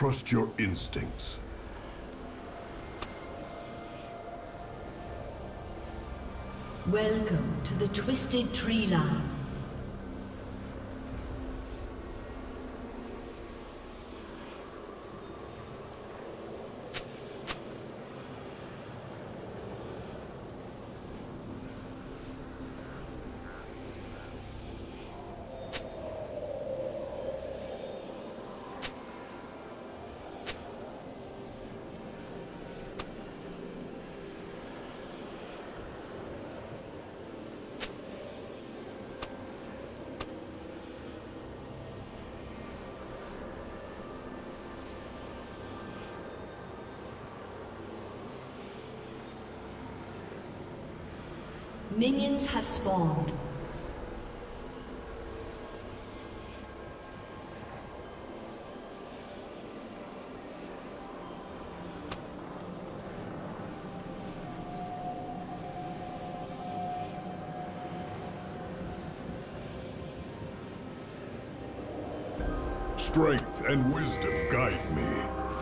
Trust your instincts. Welcome to the Twisted Treeline. Minions have spawned. Strength and wisdom guide me.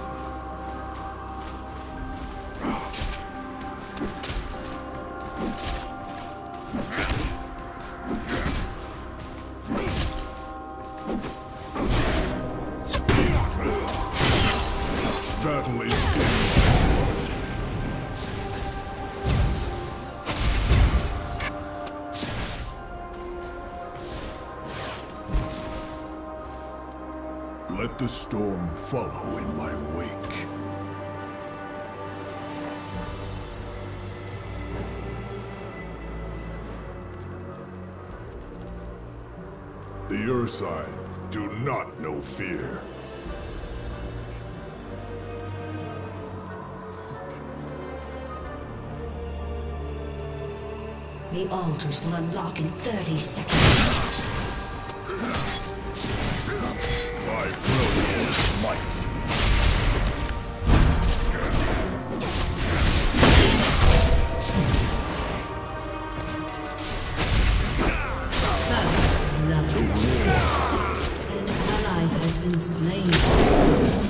Battle is Let the storm follow in my wake. The Ursine do not know fear. The altars will unlock in 30 seconds. My brilliant might. An ally has been slain.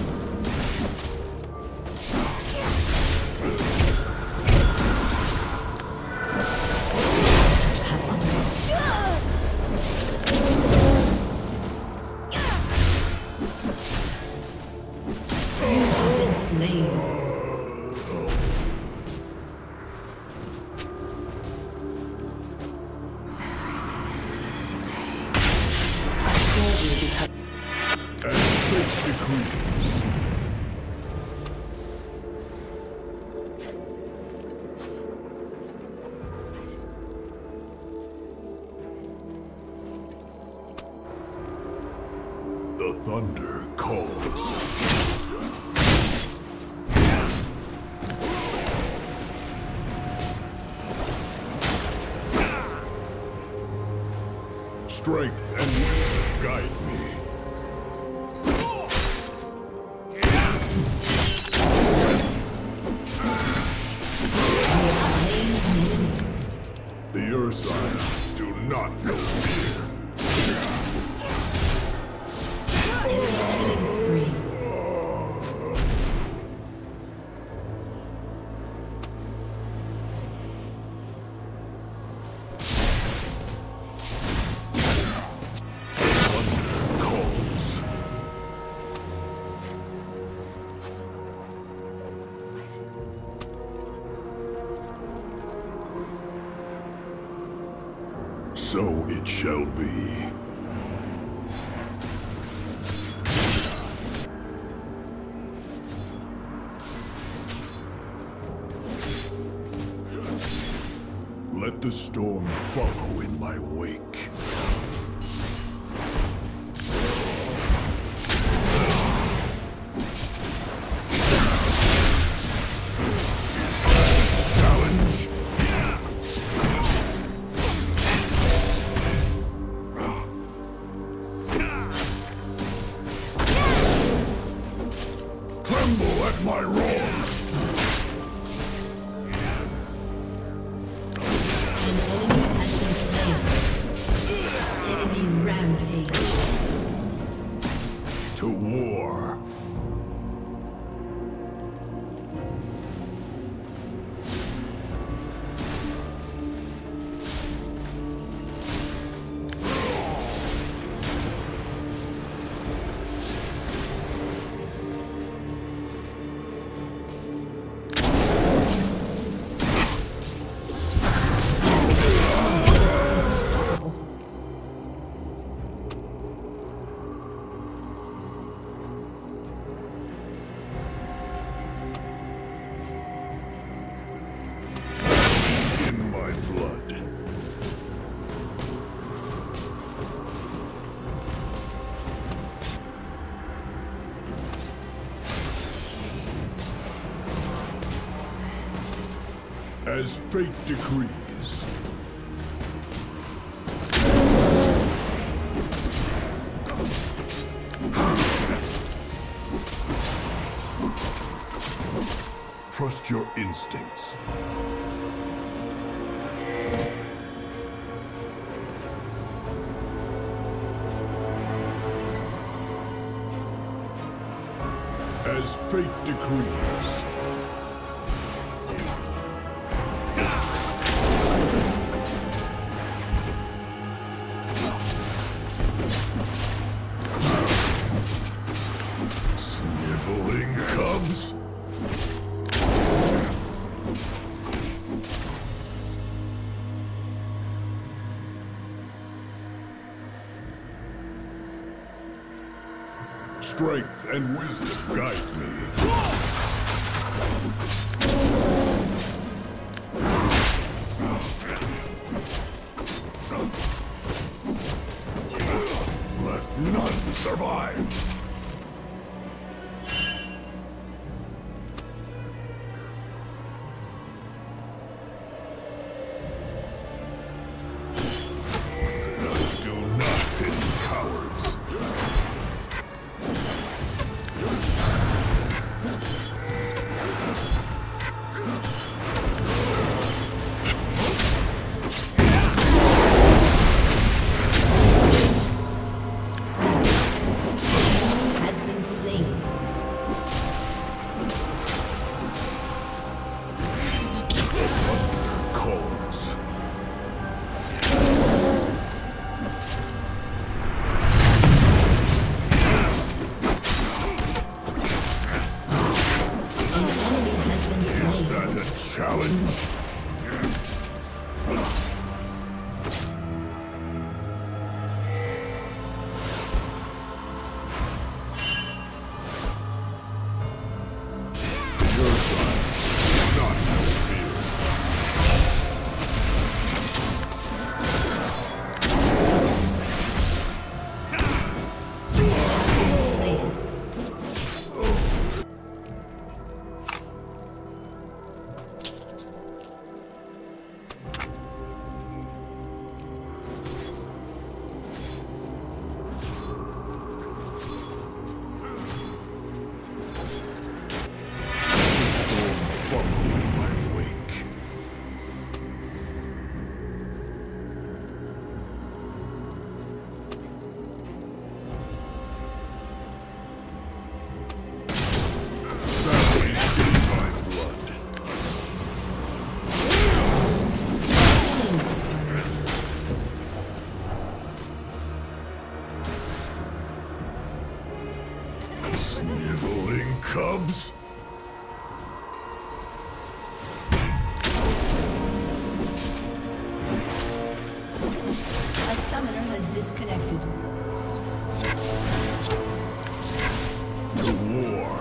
The thunder calls. Strength and wisdom guide me. The Ursine do not know fear. Killing spree. Thunder calls. So it shall be. Let the storm follow in my wake. Challenge. Tremble at my roars. Enemy rampage. To war. As fate decrees. Trust your instincts. As fate decrees. Sniveling cubs? Strength and wisdom guide me. Let none survive. Do not pity cowards. Is that a challenge? Your side does not have fear. Sniveling cubs? A summoner has disconnected. To war.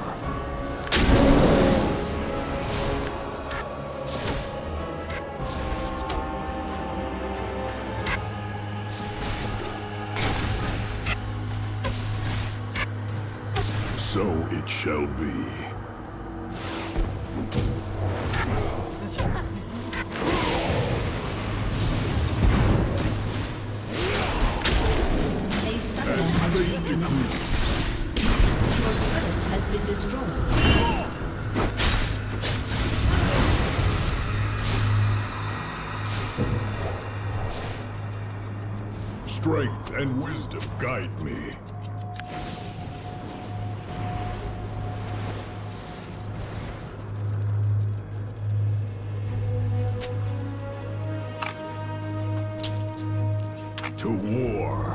So it shall be. A summoner has been Your turret has been destroyed. Strength and wisdom guide me. To war.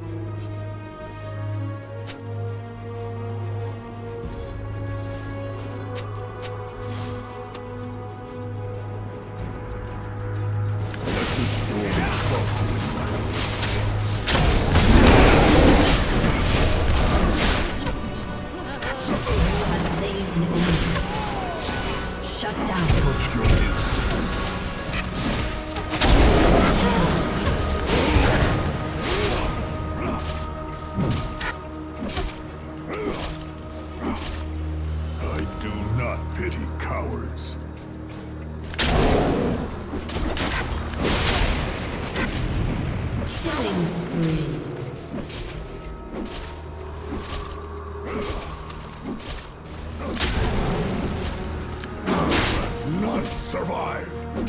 Let the storm follow in my You have slain an enemy. Shut down. trust your instincts. I do not pity cowards. Killing spree. None survive.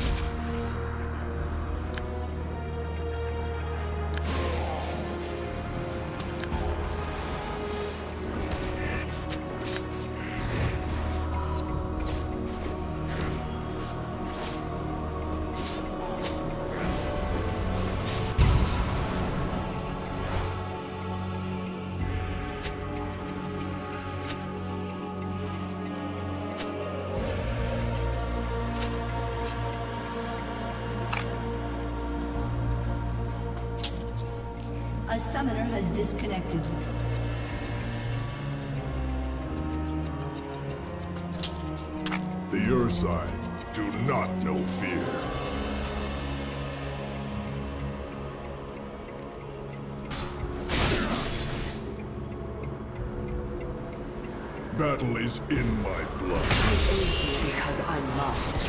A summoner has disconnected. The Ursine do not know fear. Battle is in my blood. I aid you because I must.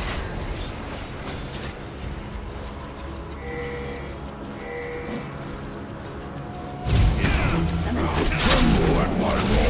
Tremble at my roar.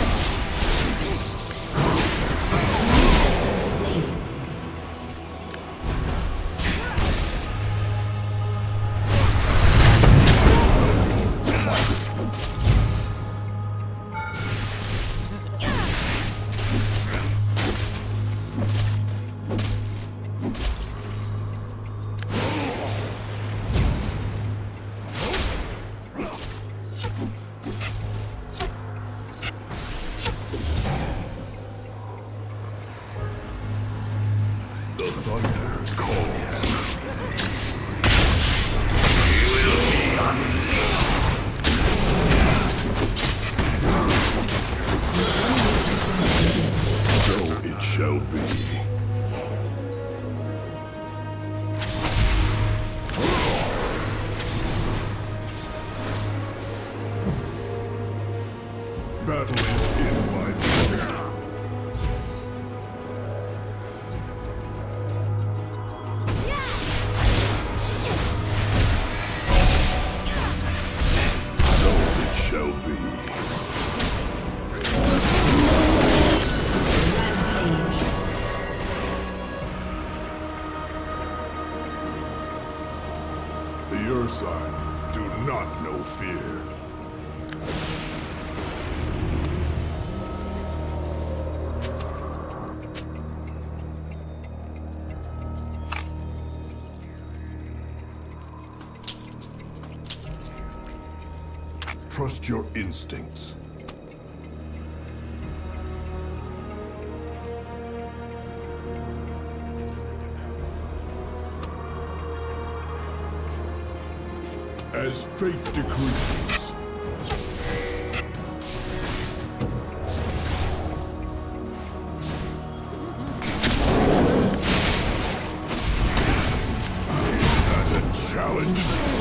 The thunder calls. So it shall be. Battle is in my blood. Shall be. The Ursine do not know fear. Trust your instincts. As fate decrees. As a challenge.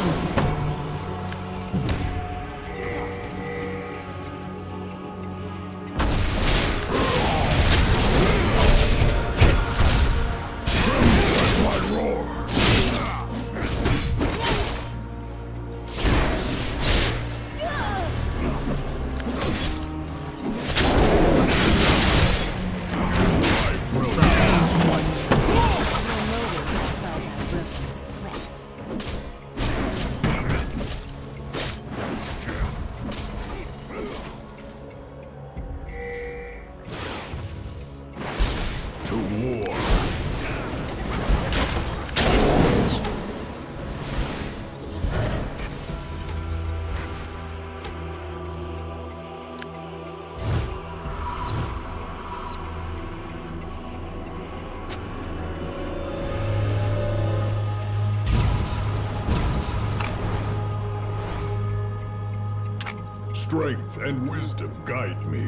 Strength and wisdom guide me.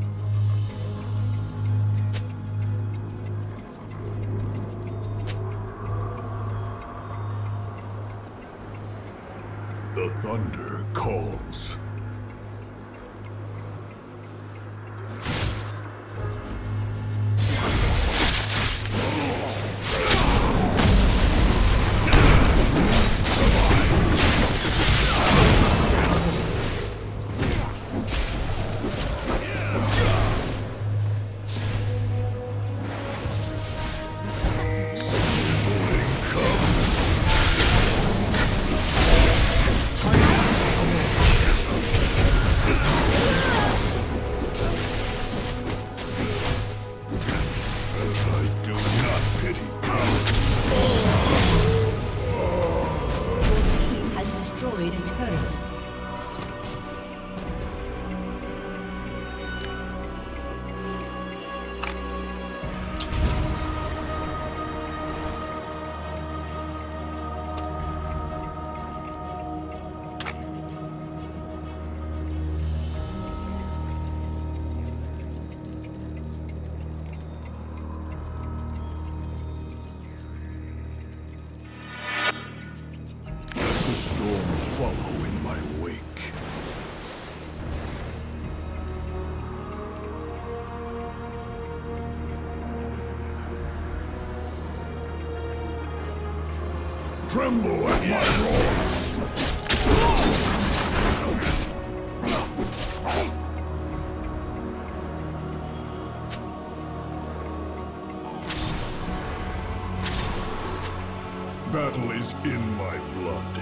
The thunder calls. petty power. Your team has destroyed a turret. Follow in my wake. Tremble at my roar. Battle is in my blood.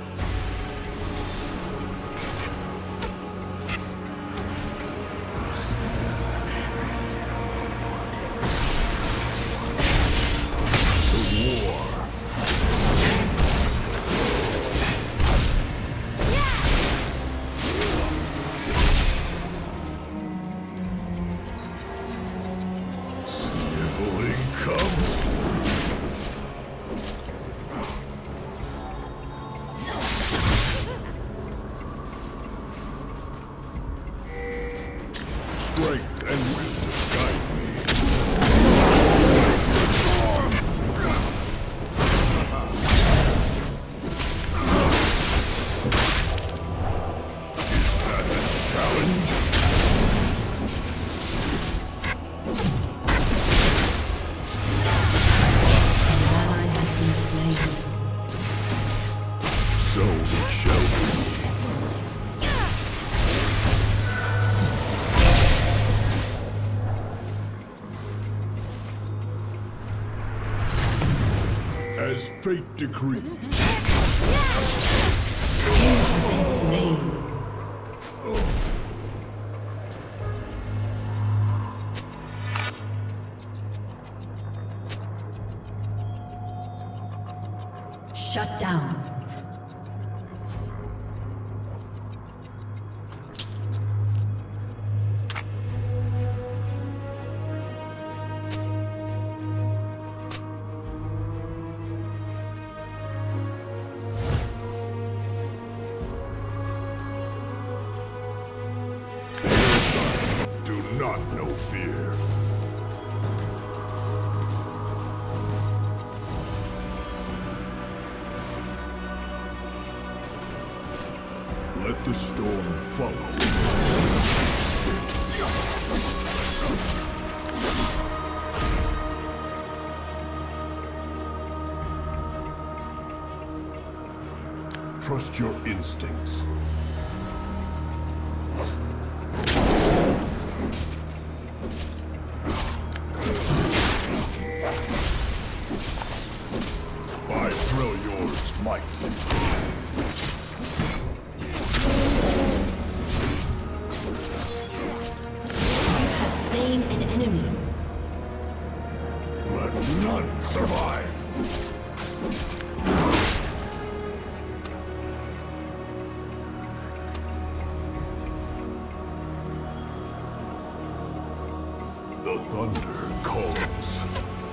Strength and wisdom guide me. Is that a challenge? An ally has been slain. So it shall be. As fate decrees. You have been slain. Shut down. Do not know fear. Let the storm follow. Trust your instincts. By Freljord's might. Slain an enemy. Let none survive. The thunder calls.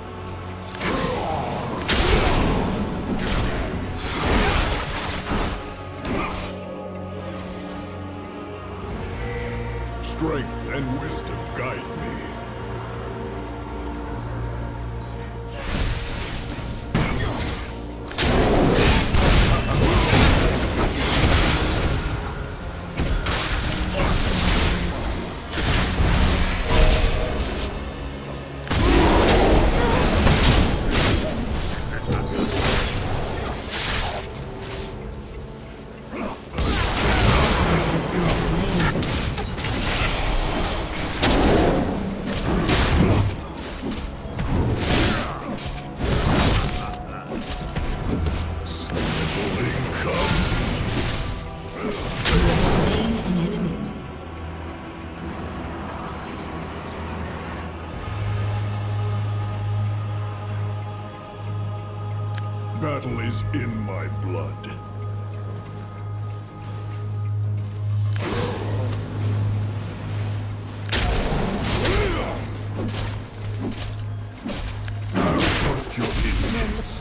Strength and wisdom guide me. Battle is in my blood. Trust your instincts.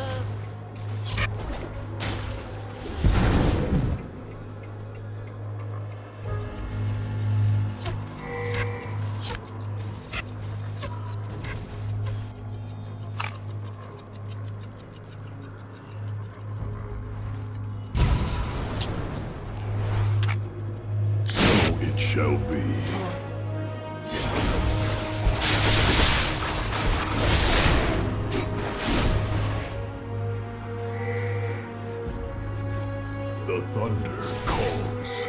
Shall be. The thunder calls.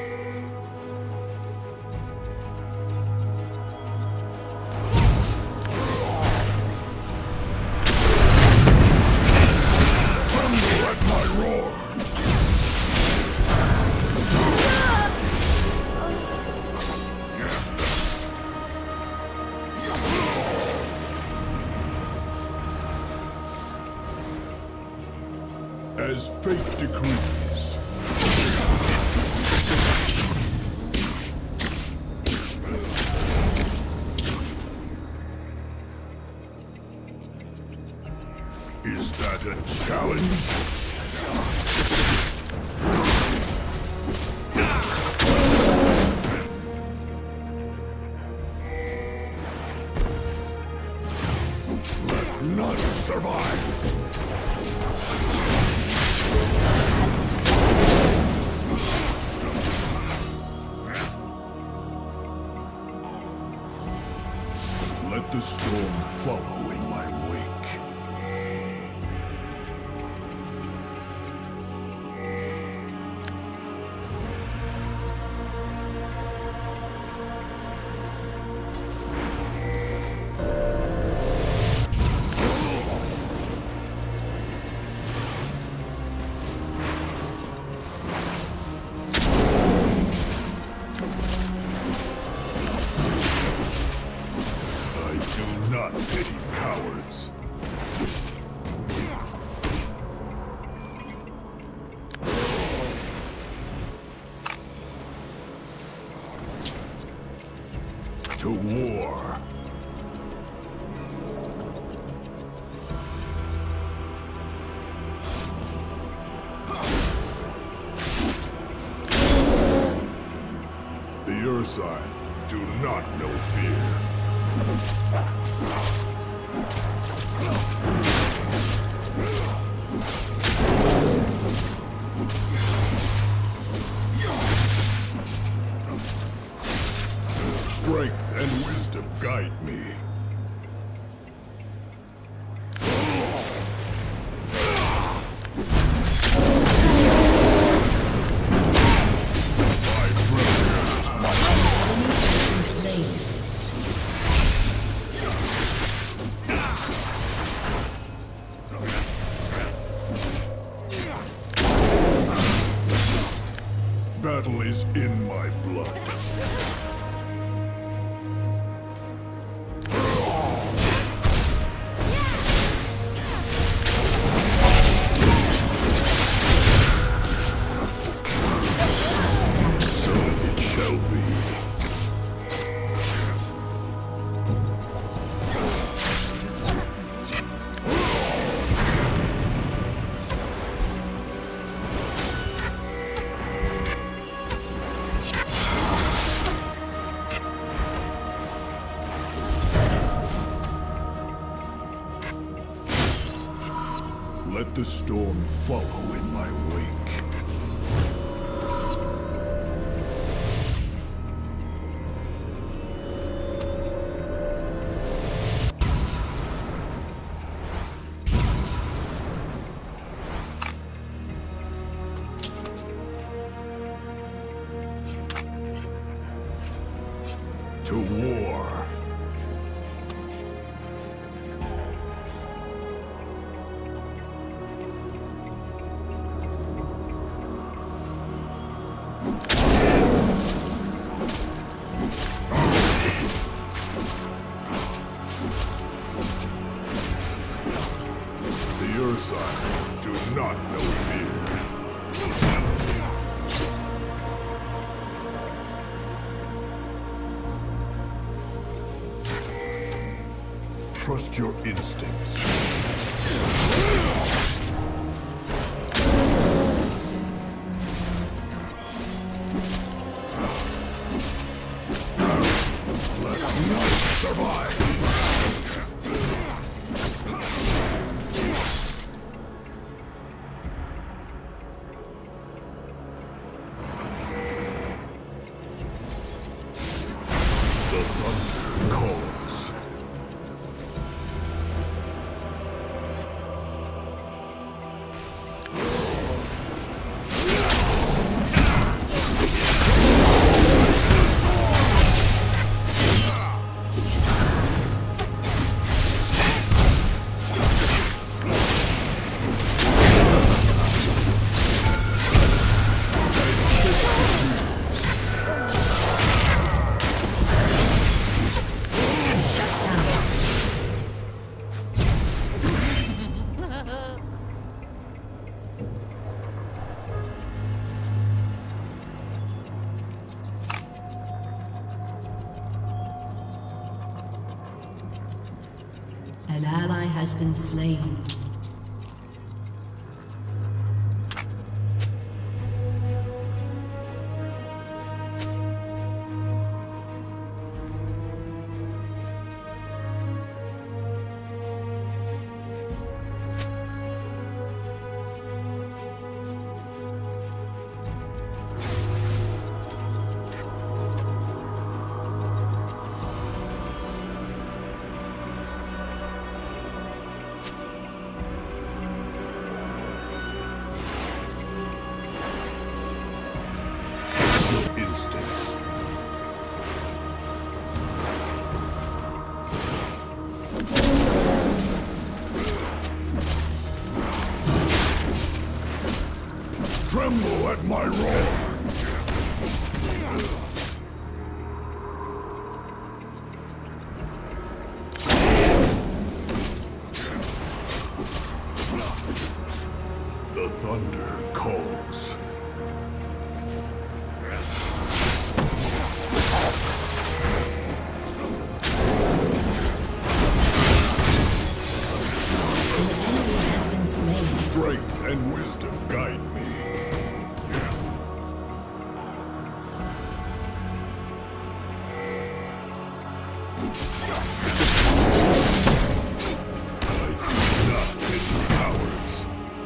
Thunder at my roar. As fate decrees. Is that a challenge? Let none survive. Let the storm follow in my wake. Not pity cowards. To war. The Ursine do not know fear. Strength and wisdom guide me. Battle is in my blood. So it shall be. Let the storm follow in my wake. To war. Ursine, do not know fear. Trust your instincts. Let none survive. The thunder calls. An ally has been slain. Instincts. Tremble at my roar. The thunder calls. Strength and wisdom guide me. I do not pity cowards.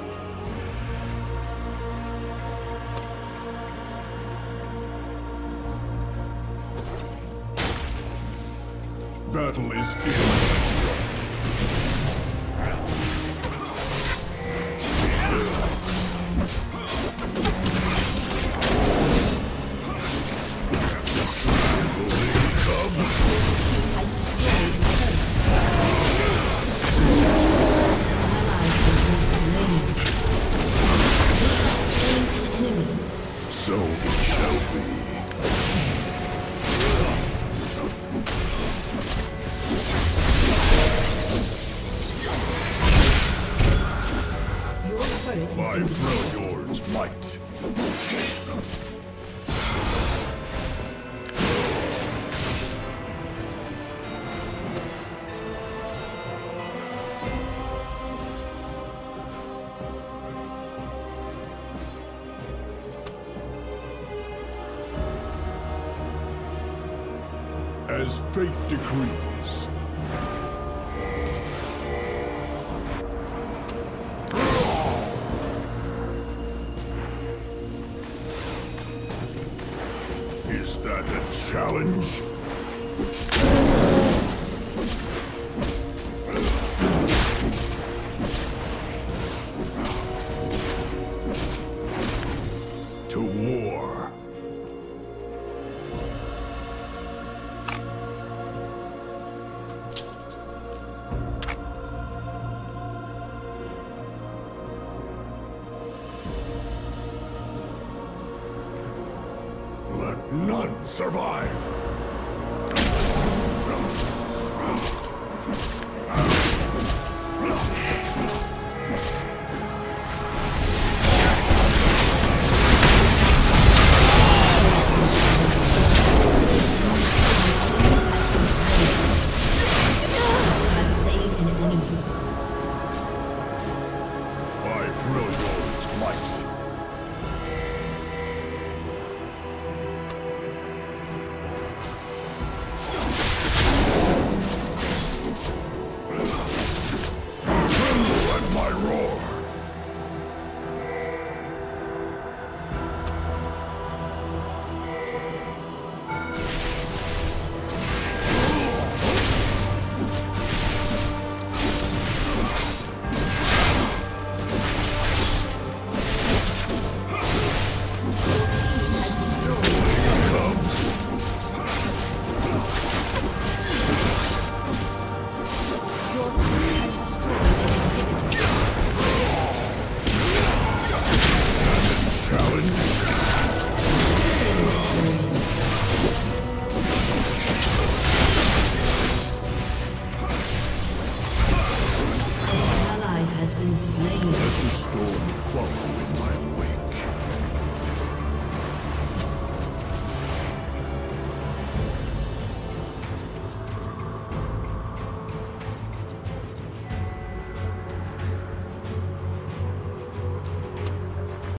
Battle is imminent. So it shall be. My Freljord's might. As fate decrees. Is that a challenge? To war. Let none survive. slain. Let the storm follow in my